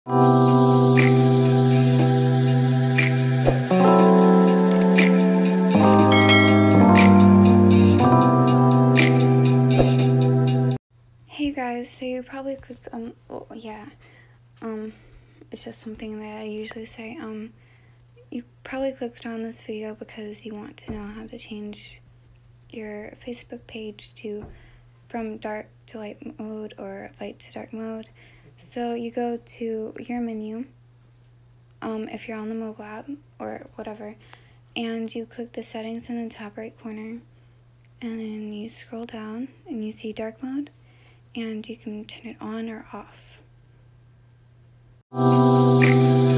Hey guys, so you probably clicked it's just something that I usually say. You probably clicked on this video because you want to know how to change your Facebook page from dark to light mode or light to dark mode. So you go to your menu, if you're on the mobile app or whatever, and you click the settings in the top right corner, and then you scroll down and you see dark mode, and you can turn it on or off.